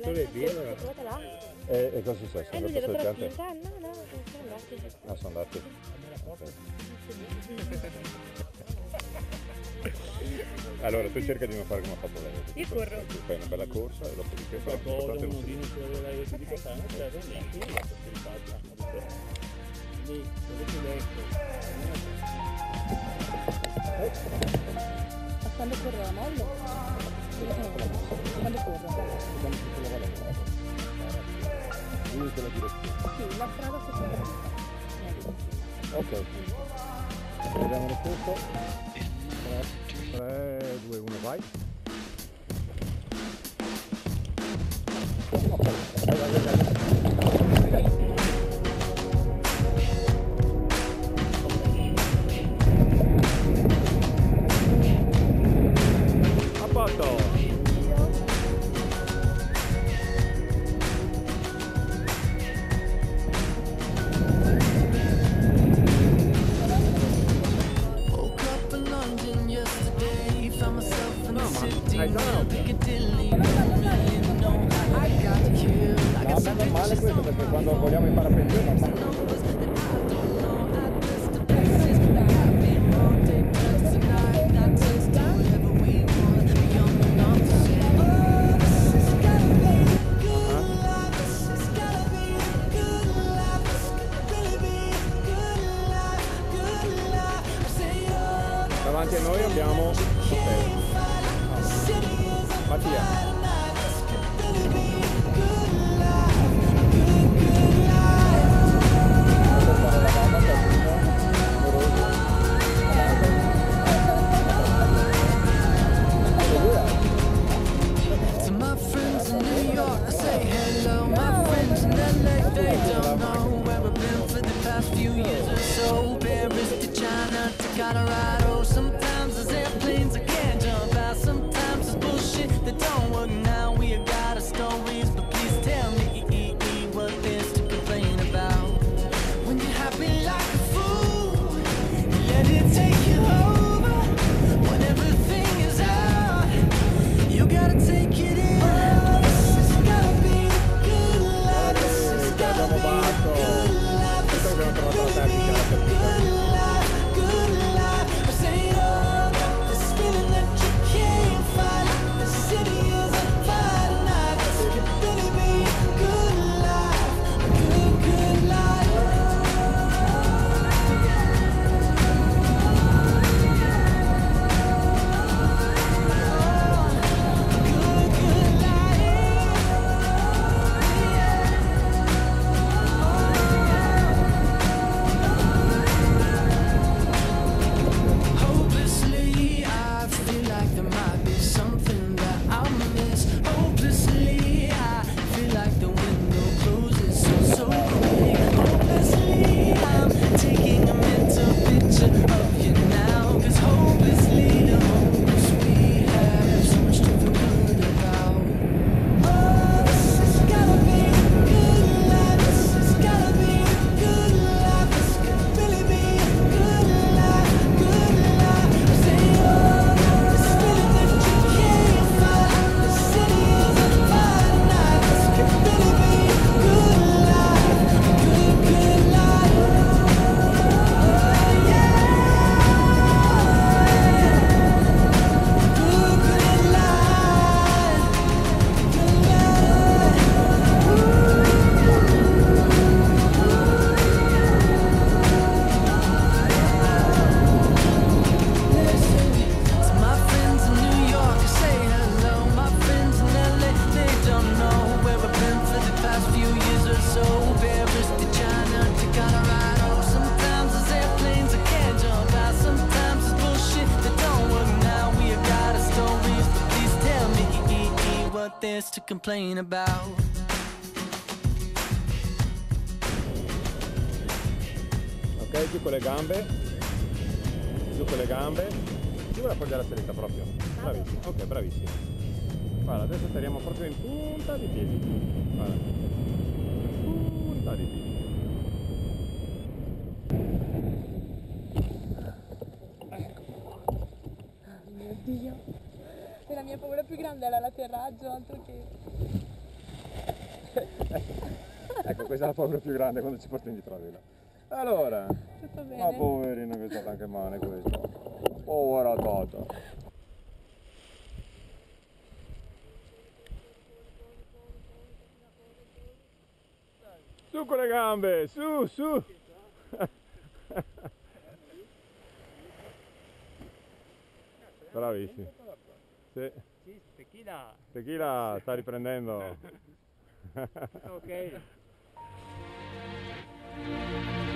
Sole è pieno. là. E cosa è successo? E lui Andato deve sulle però piante? finta. No, sono andati. Ah, sono andati. Ok. Allora tu cerca di non fare come ha fatto lei. Io corro. Tu fai una bella corsa e dopodiché fai Qualcosa, l'importante è un non si- modino sulla live di Catania, serve niente, io faccio per il faccia. Lì, dove detto. Ma quando corro la mollo? Quando corro? Lui te la direzione. Sì, la strada che corro. Ok. Vediamo lo stesso. 3, 2, 1, vai. A posto. Woke up in London yesterday, found myself in the city, hai già Piccadilly, don't really know how I got here. I No, got some è normale pictures questo on perché my quando phone, vogliamo imparare a pensare non numbers that I don't know. Address to places that I've been on, take turns tonight, not turns to whatever we want. Young enough to say, oh, this has gotta be good life, this has gotta be good life, this could really be good life, good life. I say, oh, davanti a noi abbiamo Mattia. To my friends in New York, I say hello. My friends in LA, they don't know where I've been for the past few years or so. Paris to China to Colorado. Sometimes there's airplanes I can't jump out. Sometimes there's bullshit that don't work. Now we got our stories, but please tell me what there's to complain about. When you're happy like a fool, let it take you over. When everything is out, you gotta take it in. Oh, this has gotta be good life. This has gotta be good life. This has gotta be good life, good life. I say, oh, this feeling that you can't fight. The city is on fire tonight. This could really be good life, good life. Hopelessly, I feel like there might be something that I'll miss. Hopelessly, I feel like the window closes so quick. Hopelessly, I'm taking a mental picture of you now. 'Cause hopelessly, the hopes we have so much to feel good about. Oh, this has gotta be good life. This has gotta be good life. This could really be good life, good life. I say, oh, this feeling that you can't fight. The city is on fire tonight. This could really be good life, good life. Oh, yeah, good life. To my friends in New York, I say hello. My friends in LA, they don't know where I've been for the past few years or so. Paris to China to Colorado. Sometimes there's airplanes I can't jump out. Sometimes there's bullshit that don't work. Now we have got our stories, but please tell me what there's to complain about. Ok, giù con le gambe. Giù con le gambe. Giù con la poglia la salita proprio. Bravissimo. Ok, bravissimo. Guarda, adesso stariamo proprio in punta di piedi. Guarda. Punta di piedi. Mio Dio. E la mia paura più grande era l'atterraggio, altro che... Ecco, questa è la paura più grande quando ci porti indietro la vela. Allora, Tutto bene? ma poverino che è stato anche male questo. Povera Tata. Su con le gambe, su, su. Bravissimi. Sì. Sì, tequila. Tequila sta riprendendo. Ok.